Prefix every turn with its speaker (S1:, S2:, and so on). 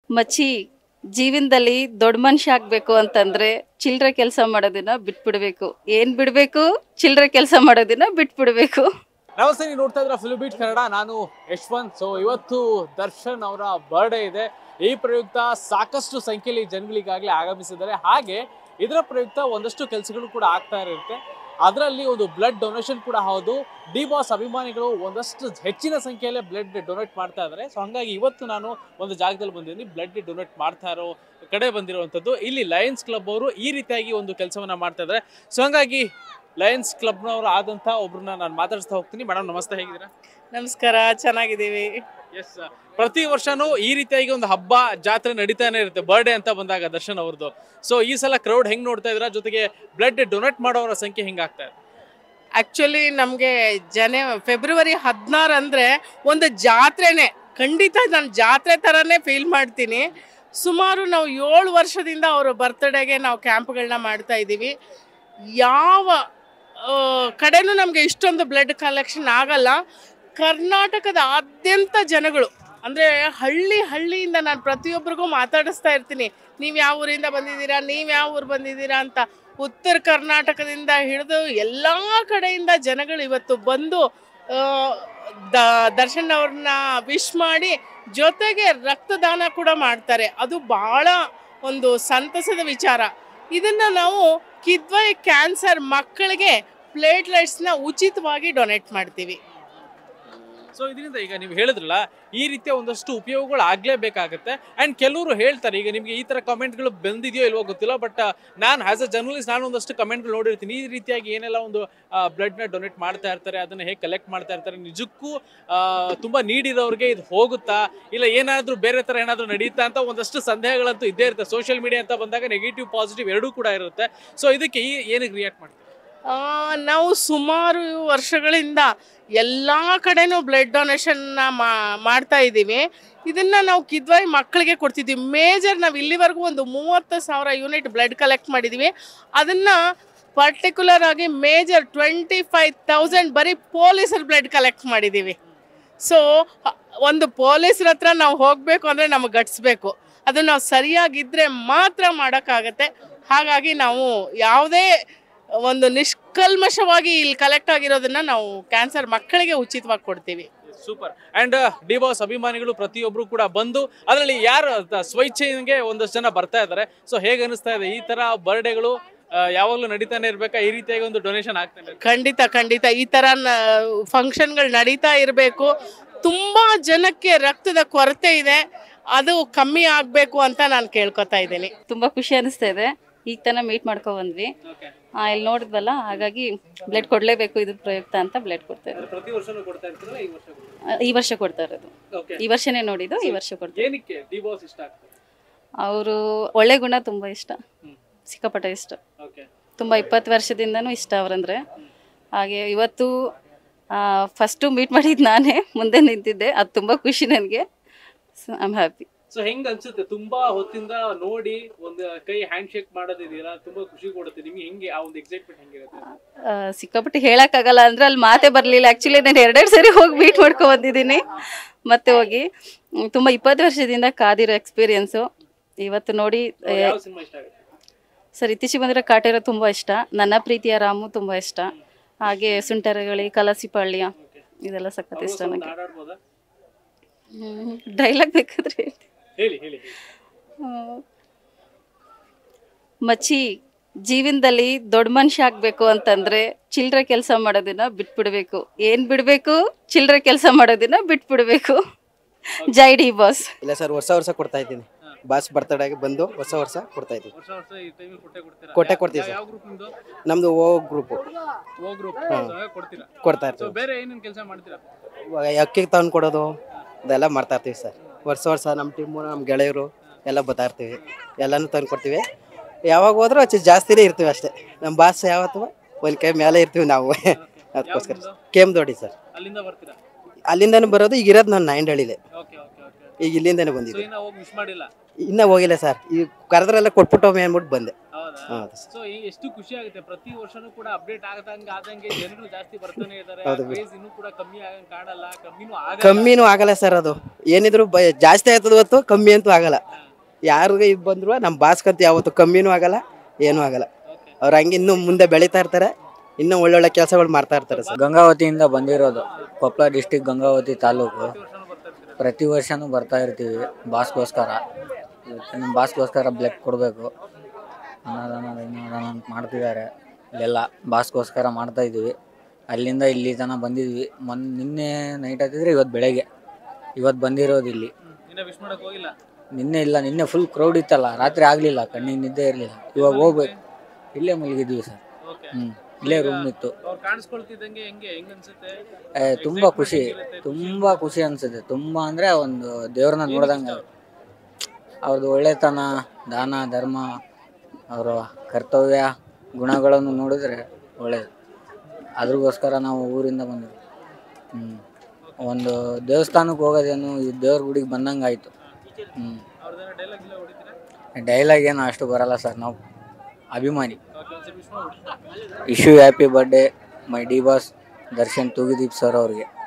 S1: ಮಚ್ಚಿ ಜೀವನದಲ್ಲಿ ದೊಡ್ಡ ಮನುಷ್ಯ ಆಗ್ಬೇಕು ಅಂತಂದ್ರೆ ಚಿಲ್ಲರೆ ಕೆಲಸ ಮಾಡೋದನ್ನ ಬಿಟ್ಬಿಡ್ಬೇಕು. ಏನ್ ಬಿಡ್ಬೇಕು? ಚಿಲ್ಲರೆ ಕೆಲಸ ಮಾಡೋದನ್ನ ಬಿಟ್ಬಿಡ್ಬೇಕು.
S2: ನಮಸ್ತೆ, ನೀವು ನೋಡ್ತಾ ಇದ್ರ ಫಿಲ್ಮ್ ಬೀಟ್ ಕನ್ನಡ. ನಾನು ಯಶ್ವಂತ್. ಸೊ ಇವತ್ತು ದರ್ಶನ್ ಅವರ ಬರ್ಡೇ ಇದೆ. ಈ ಪ್ರಯುಕ್ತ ಸಾಕಷ್ಟು ಸಂಖ್ಯೆಯಲ್ಲಿ ಜನಗಳಿಗಾಗಲೇ ಆಗಮಿಸಿದ್ದಾರೆ. ಹಾಗೆ ಇದರ ಪ್ರಯುಕ್ತ ಒಂದಷ್ಟು ಕೆಲಸಗಳು ಕೂಡ ಆಗ್ತಾ ಇರುತ್ತೆ. ಅದರಲ್ಲಿ ಒಂದು ಬ್ಲಡ್ ಡೊನೇಷನ್ ಕೂಡ ಹೌದು. ಡಿ ಬಾಸ್ ಅಭಿಮಾನಿಗಳು ಒಂದಷ್ಟು ಹೆಚ್ಚಿನ ಸಂಖ್ಯೆಯಲ್ಲೇ ಬ್ಲಡ್ ಡೊನೇಟ್ ಮಾಡ್ತಾ ಇದ್ದಾರೆ. ಸೊ ಹಾಗಾಗಿ ಇವತ್ತು ನಾನು ಒಂದು ಜಾಗದಲ್ಲಿ ಬಂದಿದ್ದೀನಿ, ಬ್ಲಡ್ ಡೊನೇಟ್ ಮಾಡ್ತಾ ಇರೋ ಕಡೆ ಬಂದಿರುವಂಥದ್ದು. ಇಲ್ಲಿ ಲಯನ್ಸ್ ಕ್ಲಬ್ ಅವರು ಈ ರೀತಿಯಾಗಿ ಒಂದು ಕೆಲಸವನ್ನ ಮಾಡ್ತಾ ಇದ್ದಾರೆ. ಸೊ ಹಾಗಾಗಿ ಲಯನ್ಸ್ ಕ್ಲಬ್ನವರು ಆದಂಥ ಒಬ್ರನ್ನ ನಾನು ಮಾತಾಡಿಸ್ತಾ ಹೋಗ್ತೀನಿ. ಮೇಡಮ್ ನಮಸ್ತೆ, ಹೇಗಿದ್ದೀರಾ?
S3: ನಮಸ್ಕಾರ, ಚೆನ್ನಾಗಿದ್ದೀವಿ.
S2: ಎಸ್, ಪ್ರತಿ ವರ್ಷನೂ ಈ ರೀತಿಯಾಗಿ ಒಂದು ಹಬ್ಬ ಜಾತ್ರೆ ನಡೀತಾನೆ ಇರುತ್ತೆ ಬರ್ಡೇ ಅಂತ ಬಂದಾಗ ದರ್ಶನ್ ಅವ್ರದ್ದು. ಸೊ ಈ ಸಲ ಕ್ರೌಡ್ ಹೆಂಗ್ ನೋಡ್ತಾ ಇದ್ರ, ಜೊತೆಗೆ ಬ್ಲಡ್ ಡೊನೇಟ್ ಮಾಡೋರ ಸಂಖ್ಯೆ ಹೆಂಗಾಗ್ತಾ ಇದೆ?
S3: ಆ್ಯಕ್ಚುಲಿ ನಮಗೆ ಫೆಬ್ರವರಿ 16 ಅಂದರೆ ಒಂದು ಜಾತ್ರೆನೇ. ಖಂಡಿತ ನಾನು ಜಾತ್ರೆ ಥರನೇ ಫೀಲ್ ಮಾಡ್ತೀನಿ. ಸುಮಾರು ನಾವು 7 ವರ್ಷದಿಂದ ಅವರ ಬರ್ತ್ಡೇಗೆ ನಾವು ಕ್ಯಾಂಪ್ಗಳನ್ನ ಮಾಡ್ತಾ ಇದ್ದೀವಿ. ಯಾವ ಕಡೆನೂ ನಮಗೆ ಇಷ್ಟೊಂದು ಬ್ಲಡ್ ಕಲೆಕ್ಷನ್ ಆಗಲ್ಲ. ಕರ್ನಾಟಕದ ಆದ್ಯಂತ ಜನಗಳು ಅಂದರೆ ಹಳ್ಳಿಯಿಂದ ನಾನು ಪ್ರತಿಯೊಬ್ಬರಿಗೂ ಮಾತಾಡಿಸ್ತಾ ಇರ್ತೀನಿ, ನೀವು ಯಾವ ಊರಿಂದ ಬಂದಿದ್ದೀರಾ, ನೀವು ಯಾವ ಊರು ಬಂದಿದ್ದೀರಾ ಅಂತ. ಉತ್ತರ ಕರ್ನಾಟಕದಿಂದ ಹಿಡಿದು ಎಲ್ಲ ಕಡೆಯಿಂದ ಜನಗಳು ಇವತ್ತು ಬಂದು ದರ್ಶನ್ ಅವ್ರನ್ನ ವಿಶ್ ಮಾಡಿ ಜೊತೆಗೆ ರಕ್ತದಾನ ಕೂಡ ಮಾಡ್ತಾರೆ. ಅದು ಭಾಳ ಒಂದು ಸಂತಸದ ವಿಚಾರ. ಇದನ್ನು ನಾವು ಕಿದ್ವೈ ಕ್ಯಾನ್ಸರ್ ಮಕ್ಕಳಿಗೆ ಪ್ಲೇಟ್ಲೆಟ್ಸ್ನ ಉಚಿತವಾಗಿ ಡೊನೇಟ್ ಮಾಡ್ತೀವಿ.
S2: ಸೊ ಇದರಿಂದ ಈಗ ನೀವು ಹೇಳಿದ್ರಲ್ಲ, ಈ ರೀತಿಯ ಒಂದಷ್ಟು ಉಪಯೋಗಗಳು ಆಗ್ಲೇಬೇಕಾಗತ್ತೆ. ಆ್ಯಂಡ್ ಕೆಲವರು ಹೇಳ್ತಾರೆ, ಈಗ ನಿಮಗೆ ಈ ಥರ ಕಮೆಂಟ್ಗಳು ಬಂದಿದೆಯೋ ಇಲ್ವೋ ಗೊತ್ತಿಲ್ಲ, ಬಟ್ ನಾನು ಆಸ್ ಅ ಜರ್ನಲಿಸ್ಟ್ ನಾನು ಒಂದಷ್ಟು ಕಮೆಂಟ್ಗಳು ನೋಡಿರ್ತೀನಿ. ಈ ರೀತಿಯಾಗಿ ಏನೆಲ್ಲ ಒಂದು ಬ್ಲಡ್ನ ಡೊನೇಟ್ ಮಾಡ್ತಾ ಇರ್ತಾರೆ, ಅದನ್ನು ಹೇಗೆ ಕಲೆಕ್ಟ್ ಮಾಡ್ತಾ ಇರ್ತಾರೆ, ನಿಜಕ್ಕೂ ತುಂಬ ನೀಡಿರೋರಿಗೆ ಇದು ಹೋಗುತ್ತಾ, ಇಲ್ಲ ಏನಾದರೂ ಬೇರೆ ಥರ ಏನಾದರೂ ನಡೀತಾ ಅಂತ ಒಂದಷ್ಟು ಸಂದೇಹಗಳಂತೂ ಇದ್ದೇ ಇರುತ್ತೆ. ಸೋಷಿಯಲ್ ಮೀಡಿಯಾ ಅಂತ ಬಂದಾಗ ನೆಗೆಟಿವ್ ಪಾಸಿಟಿವ್ ಎರಡೂ ಕೂಡ ಇರುತ್ತೆ. ಸೊ ಇದಕ್ಕೆ ಏನಕ್ಕೆ ರಿಯಾಕ್ಟ್ ಮಾಡ್ತೀವಿ?
S3: ನಾವು ಸುಮಾರು ವರ್ಷಗಳಿಂದ ಎಲ್ಲ ಕಡೆನೂ ಬ್ಲಡ್ ಡೊನೇಷನ್ನ ಮಾಡ್ತಾ ಇದ್ದೀವಿ. ಇದನ್ನು ನಾವು ಕಿದ್ವಾಯಿ ಮಕ್ಕಳಿಗೆ ಕೊಡ್ತಿದ್ದೀವಿ. ಮೇಜರ್ ನಾವು ಇಲ್ಲಿವರೆಗೂ ಒಂದು 30,000 ಯೂನಿಟ್ ಬ್ಲಡ್ ಕಲೆಕ್ಟ್ ಮಾಡಿದ್ದೀವಿ. ಅದನ್ನು ಪರ್ಟಿಕ್ಯುಲರ್ ಆಗಿ ಮೇಜರ್ 25,000 ಬರೀ ಪೊಲೀಸರ ಬ್ಲಡ್ ಕಲೆಕ್ಟ್ ಮಾಡಿದ್ದೀವಿ. ಸೊ ಒಂದು ಪೊಲೀಸರ ಹತ್ರ ನಾವು ಹೋಗಬೇಕು ಅಂದರೆ ನಮಗೆ ಗಟ್ಸ್ಬೇಕು. ಅದು ನಾವು ಸರಿಯಾಗಿದ್ದರೆ ಮಾತ್ರ ಮಾಡೋಕ್ಕಾಗತ್ತೆ. ಹಾಗಾಗಿ ನಾವು ಯಾವುದೇ ಒಂದು ನಿಷ್ಕಲ್ಮಶವಾಗಿ ಇಲ್ಲಿ ಕಲೆಕ್ಟ್ ಆಗಿರೋದನ್ನ ನಾವು ಕ್ಯಾನ್ಸರ್ ಮಕ್ಕಳಿಗೆ ಉಚಿತವಾಗಿ ಕೊಡ್ತೀವಿ.
S2: ಸೂಪರ್. ಅಂಡ್ ಡಿ ಬಾಸ್ ಅಭಿಮಾನಿಗಳು ಪ್ರತಿಯೊಬ್ರು ಕೂಡ ಬಂದು ಅದರಲ್ಲಿ ಯಾರು ಸ್ವಇಚ್ಛೆಗೆ ಒಂದಷ್ಟು ಜನ ಬರ್ತಾ ಇದ್ದಾರೆ. ಸೊ ಹೇಗೆ ಅನಿಸ್ತಾ ಇದೆ ಈ ತರ ಬರ್ಡೇಗಳು ಯಾವಾಗಲೂ ನಡೀತಾನೆ ಇರ್ಬೇಕಾ, ಈ ರೀತಿಯಾಗಿ ಒಂದು ಡೊನೇಷನ್ ಆಗ್ತಾನೆ?
S3: ಖಂಡಿತ ಈ ತರ ಫಂಕ್ಷನ್ಗಳು ನಡೀತಾ ಇರಬೇಕು. ತುಂಬಾ ಜನಕ್ಕೆ ರಕ್ತದ ಕೊರತೆ ಇದೆ, ಅದು ಕಮ್ಮಿ ಆಗಬೇಕು ಅಂತ ನಾನು ಕೇಳ್ಕೊತಾ ಇದ್ದೀನಿ.
S1: ತುಂಬಾ ಖುಷಿ ಅನಿಸ್ತಾ ಇದೆ. ಈಗ ತನ ಮೀಟ್ ಮಾಡ್ಕೊ ಬಂದ್ವಿ, ಇಲ್ಲಿ ನೋಡಿದ್ವಲ್ಲ, ಹಾಗಾಗಿ ಬ್ಲಡ್ ಕೊಡ್ಲೇಬೇಕು ಇದ್ರ ಪ್ರಯುಕ್ತ ಅಂತ ಬ್ಲಡ್ ಕೊಡ್ತಾ ಇದ್ದಾರೆ.
S2: ಪ್ರತಿ ವರ್ಷನೂ ಕೊಡ್ತಾ ಇರ್ತೀರಲ್ಲ,
S1: ಈ ವರ್ಷ ಕೊಡ್ತಾ ಇರೋದು. ಈ ವರ್ಷನೇ ನೋಡಿದ್ದು, ಈ ವರ್ಷ ಕೊಡ್ತಾರೆ.
S2: ಏನಕ್ಕೆ ಡಿ ಬಾಸ್ ಇಷ್ಟ ಆಗ್ತದೆ?
S1: ಅವರು ಒಳ್ಳೆ ಗುಣ ತುಂಬಾ ಇಷ್ಟ, ಸಿಕ್ಕಾಪಟ್ಟ ಇಷ್ಟ. ತುಂಬಾ 20 ವರ್ಷದಿಂದನೂ ಇಷ್ಟ ಅವರಂದ್ರೆ. ಹಾಗೆ ಇವತ್ತು ಫಸ್ಟು ಮೀಟ್ ಮಾಡಿದ್ದು ನಾನೇ, ಮುಂದೆ ನಿಂತಿದ್ದೆ. ಅದು ತುಂಬಾ ಖುಷಿ ನನಗೆ. I am happy.
S2: ಸೊ ಹೆಂಗ್ ಅನ್ಸುತ್ತೆ ತುಂಬಾ ಹೊತ್ತಿಂದ ನೋಡಿ ಒಂದು ಕೈ ಹ್ಯಾಂಡ್ ಶೇಕ್ ಮಾಡೋದಿದೆಯಲ್ಲ, ತುಂಬಾ ಖುಷಿ ಕೊಡುತ್ತೆ ನಿಮ್ಗೆ. ಹೆಂಗೆ ಆ ಒಂದು ಎಕ್ಸೈಟ್ಮೆಂಟ್ ಹೆಂಗಿರುತ್ತೆ?
S1: ಸಿಕ್ಕಾಪಟ್ಟೆ ಹೇಳಕ್ಕಾಗಲ್ಲ, ಅಂದ್ರೆ ಅಲ್ಲಿ ಮಾತೇ ಬರಲಿಲ್ಲ. ಆ್ಯಕ್ಚುಲಿ ನಾನು 2 ಸರಿ ಹೋಗಿ ಮೀಟ್ ಮಾಡ್ಕೊ ಬಂದಿದ್ದೀನಿ. ಮತ್ತೆ ಹೋಗಿ ತುಂಬ 20 ವರ್ಷದಿಂದ ಕಾದಿರೋ ಎಕ್ಸ್ಪೀರಿಯನ್ಸು. ಇವತ್ತು ನೋಡಿ ಸರ್, ಇತ್ತೀಚೆಗೆ ಬಂದಿರೋ ಕಾಟೇರ ತುಂಬ ಇಷ್ಟ. ನನ್ನ ಪ್ರೀತಿಯ ರಾಮು ತುಂಬ ಇಷ್ಟ. ಹಾಗೆ ಸುಂಟರಗಳಿ, ಕಲಸಿಪಾಳ್ಯ ಇದೆಲ್ಲ ಸಖತ್ ಇಷ್ಟ ನನಗೆ. ಡೈಲಾಗ್ ಬೇಕಾದ್ರೆ
S2: ಹೇಳಿ.
S1: ಮಚ್ಚಿ ಜೀವನದಲ್ಲಿ ದೊಡ್ಡ ಮನುಷ್ಯ ಆಗ್ಬೇಕು ಅಂತಂದ್ರೆ ಚಿಲ್ಲರೆ ಕೆಲಸ ಮಾಡೋದನ್ನ ಬಿಟ್ಬಿಡ್ಬೇಕು. ಏನ್ ಬಿಡ್ಬೇಕು? ಚಿಲ್ಲರೆ ಕೆಲಸ ಮಾಡೋದನ್ನ ಬಿಟ್ಬಿಡ್ಬೇಕು. ಜೈ ಡಿ ಬಾಸ್.
S4: ಇಲ್ಲ ಸರ್, ವರ್ಷ ಕೊಡ್ತಾ ಇದ್ದೀನಿ. ಬಾಸ್ ಬರ್ತಡೇಗೆ ಬಂದು ವರ್ಷ ಕೊಡ್ತಾ ಇದ್ದೀವಿ. ಕೊಟ್ಟೆ ಕೊಡ್ತೀವಿ ಸರ್. ನಮ್ದು ಓ ಗ್ರೂಪ್ ಕೊಡ್ತಾ ಇರ್ತೀವಿ.
S2: ಬೇರೆ ಏನೇನು ಕೆಲಸ ಮಾಡ್ತೀರಾ?
S4: ಅಕ್ಕಿ ತಗೊಂಡು ಕೊಡೋದು ಅದೆಲ್ಲ ಮಾಡ್ತಾ ಇರ್ತೀವಿ ಸರ್. ವರ್ಷ ನಮ್ಮ ಟೀಮು, ನಮ್ಮ ಗೆಳೆಯರು ಎಲ್ಲ ಬರ್ತಾ ಇರ್ತೀವಿ. ಎಲ್ಲನೂ ತಂದು ಕೊಡ್ತೀವಿ. ಯಾವಾಗ ಹೋದ್ರೂ ಜಾಸ್ತಿನೇ ಇರ್ತೀವಿ ಅಷ್ಟೇ. ನಮ್ಮ ಬಾಸ್ ಯಾವತ್ತು ಒಂದು ಕೈ ಮೇಲೆ ಇರ್ತೀವಿ ನಾವು. ಅದಕ್ಕೋಸ್ಕರ ಕೇಮ್ ದೊಡ್ಡಿ ಸರ್. ಅಲ್ಲಿಂದನೂ ಬರೋದು. ಈಗ ಇರೋದು ನಾನು ನಾಯಂಡಹಳ್ಳಿಲೆ. ಈಗ ಇಲ್ಲಿಂದನೇ
S2: ಸೊ
S4: ಬಂದಿದ್ದೆ.
S2: ಇನ್ನ ಹೋಗಿ ವಿಶ್ ಮಾಡಿಲ್ಲ?
S4: ಇನ್ನೂ ಹೋಗಿಲ್ಲ ಸರ್, ಈ ಕರೆದ್ರೆಲ್ಲ ಕೊಟ್ಬಿಟ್ಟು ಅಂದ್ಬಿಟ್ಟು ಬಂದೆ.
S2: ಹೌದಾ?
S4: ಹೌದು ಸರ್.
S2: ಸೊ ಎಷ್ಟು ಖುಷಿ ಆಗುತ್ತೆ, ಪ್ರತಿ ವರ್ಷನೂ ಕೂಡ ಅಪ್ಡೇಟ್ ಆದಂಗೆ ಜನರು ಜಾಸ್ತಿ ಬರ್ತಾನೆ ಇದ್ದಾರೆ.
S4: ಹೌದು.
S2: ಕ್ರೇಜ್ ಇನ್ನೂ ಕೂಡ ಕಮ್ಮಿ ಆಗಂಗ್ ಕಾಣಲ್ಲ,
S4: ಕಮ್ಮಿನೂ ಆಗಲ್ಲ ಸರ್. ಅದು ಏನಿದ್ರು ಜಾಸ್ತಿ ಆಯ್ತದ ಹೊತ್ತು ಕಮ್ಮಿ ಅಂತೂ ಆಗಲ್ಲ. ಯಾರಿಗೆ ಇದು ಬಂದ್ರು ನಮ್ಮ ಬಾಸ್ಕಂತೂ ಯಾವತ್ತು ಕಮ್ಮಿನೂ ಆಗಲ್ಲ, ಏನೂ ಆಗಲ್ಲ. ಅವ್ರು ಹಂಗೆ ಇನ್ನೂ ಮುಂದೆ ಬೆಳೀತಾ ಇರ್ತಾರೆ, ಇನ್ನೂ ಒಳ್ಳೊಳ್ಳೆ ಕೆಲಸಗಳು ಮಾಡ್ತಾ ಇರ್ತಾರೆ ಸರ್.
S5: ಗಂಗಾವತಿಯಿಂದ ಬಂದಿರೋದು, ಕೊಪ್ಪಳ ಡಿಸ್ಟಿಕ್ ಗಂಗಾವತಿ ತಾಲೂಕು. ಪ್ರತಿ ವರ್ಷನೂ ಬರ್ತಾ ಇರ್ತೀವಿ ಬಾಸ್ಗೋಸ್ಕರ. ನಮ್ಮ ಬಾಸ್ಗೋಸ್ಕರ ಬ್ಲಡ್ ಕೊಡಬೇಕು ಅನ್ನೋದನ್ನ ಮಾಡ್ತಿದ್ದಾರೆ ಇಲ್ಲೆಲ್ಲ. ಬಾಸ್ಗೋಸ್ಕರ ಮಾಡ್ತಾ ಇದ್ದೀವಿ. ಅಲ್ಲಿಂದ ಇಲ್ಲಿ ತನಕ ಬಂದಿದ್ವಿ. ನಿನ್ನೆ ನೈಟ್ ಹತ್ತಿದ್ರೆ ಇವತ್ತು ಬೆಳಗ್ಗೆ, ಇವತ್ತು ಬಂದಿರೋದು ಇಲ್ಲಿ. ನಿನ್ನೆ ಇಲ್ಲ, ನಿನ್ನೆ ಫುಲ್ ಕ್ರೌಡ್ ಇತ್ತಲ್ಲ, ರಾತ್ರಿ ಆಗಲಿಲ್ಲ, ಕಣ್ಣಿಗೆ ನಿದ್ದೆ ಇರಲಿಲ್ಲ. ಇವಾಗ ಹೋಗ್ಬೇಕು. ಇಲ್ಲೇ ಮಲಗಿದ್ವಿ ಸರ್. ಇಲ್ಲೇ ರೂಮ್ ಇತ್ತು. ತುಂಬ ಖುಷಿ ಅನಿಸುತ್ತೆ. ತುಂಬ ಅಂದರೆ ಒಂದು ದೇವ್ರನ್ನ ನೋಡ್ದಂಗೆ. ಅವ್ರದ್ದು ಒಳ್ಳೆತನ, ದಾನ ಧರ್ಮ, ಅವರ ಕರ್ತವ್ಯ ಗುಣಗಳನ್ನು ನೋಡಿದ್ರೆ ಒಳ್ಳೆಯದು. ಅದ್ರಗೋಸ್ಕರ ನಾವು ಊರಿಂದ ಬಂದ್ವಿ. ಒಂದು ದೇವಸ್ಥಾನಕ್ಕೆ ಹೋಗೋದೇನು ಈ ದೇವ್ರ ಗುಡಿಗೆ ಬಂದಂಗೆ ಆಯಿತು. ಡೈಲಾಗ್ ಏನು ಅಷ್ಟು ಬರಲ್ಲ ಸರ್, ನಾವು ಅಭಿಮಾನಿ. Wish you happy birthday my D boss Darshan Thoogudeep sir ಅವ್ರಿಗೆ.